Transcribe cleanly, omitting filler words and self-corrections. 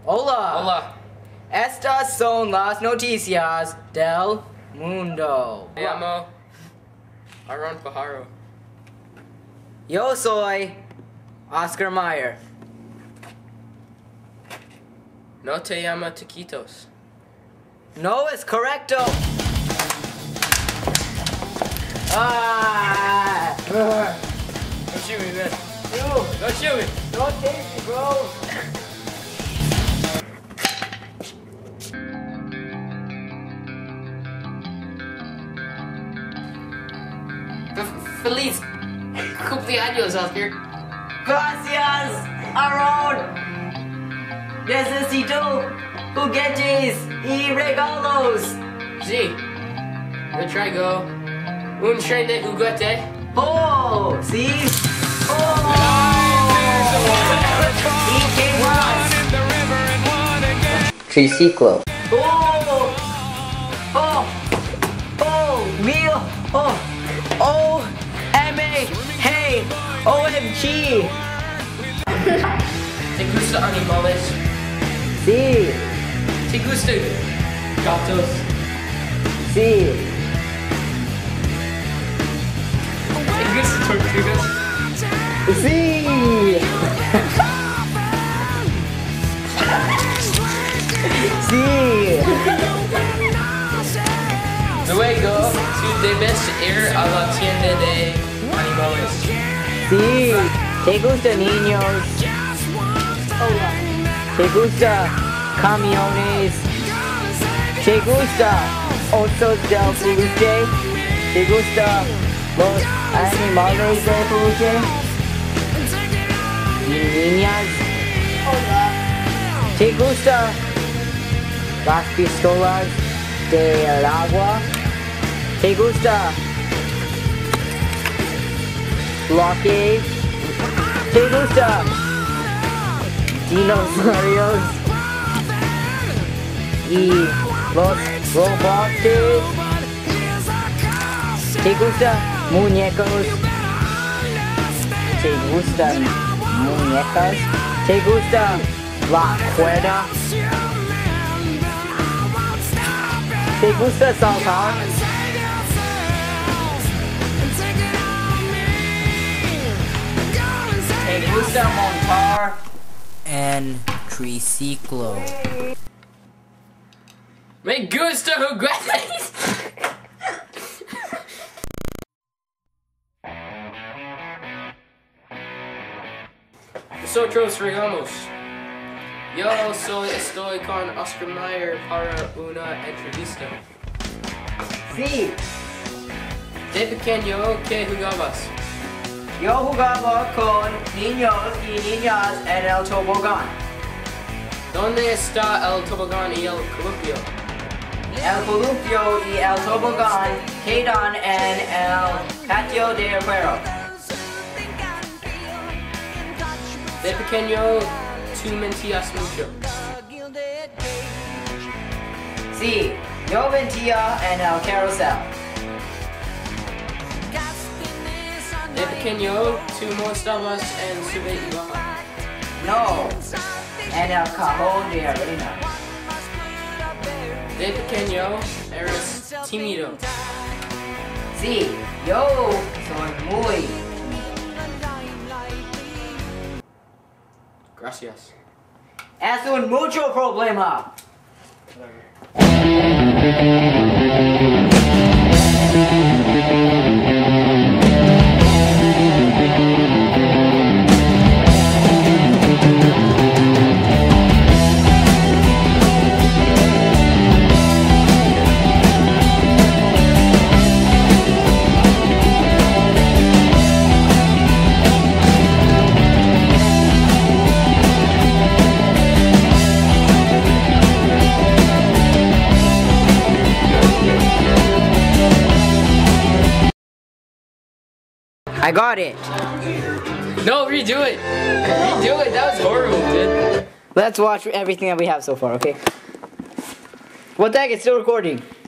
Hola. Hola. Estas son las noticias del mundo. Me llamo Aaron Pajaro. Yo soy Oscar Mayer. No te llamo Taquitos. No es correcto. Ah! Don't shoot me, man. Don't shoot me. Don't take me, bro. Feliz cumpleaños, Oscar. Gracias, Aaron. Necesito juguetes y regalos. Sí. Yo traigo un tren de juguete. Oh, sí. Oh. ¿Y qué más? Triciclo. Oh. Oh. Oh. Real. Oh. O-M-A. Hey. O-M-G. ¿Te gusta animales? Sí. ¿Te gusta gatos? Sí. ¿Te gusta tortugas? Sí. Sí. Luego, tú debes ir a la tienda de animales. Sí. ¿Te gustan niños? ¿Te gusta camiones? ¿Te gusta osos del peluche? ¿Te gusta los animales del peluche? ¿Y niñas? ¿Te gusta las pistolas del agua? ¿Te gusta bloque? ¿Te gusta dinosaurios y los robots? ¿Te gustan muñecos? ¿Te gustan muñecas? ¿Te gusta la cuerda? ¿Te gusta saltar? ¿Te gusta montar en triciclo? Me gusta juguetes. Nosotros regamos. Yo estoy con Oscar Mayer para una entrevista. Sí, De pequeño, ¿qué jugabas? yo jugaba con niños y niñas en el tobogán. ¿Dónde está el tobogán y el columpio? El columpio y el tobogán quedan en el patio de afuera. De pequeño, tú mentías mucho. Sí, yo mentía en el carrusel. De pequeño, tú no estabas en sube y baja. No, en el cajón de arena. De pequeño, eres tímido. Sí, yo soy muy. Gracias. Es un mucho problema. I got it. No, redo it. Redo it. That was horrible, dude. Let's watch everything that we have so far, okay? What the heck? It's still recording.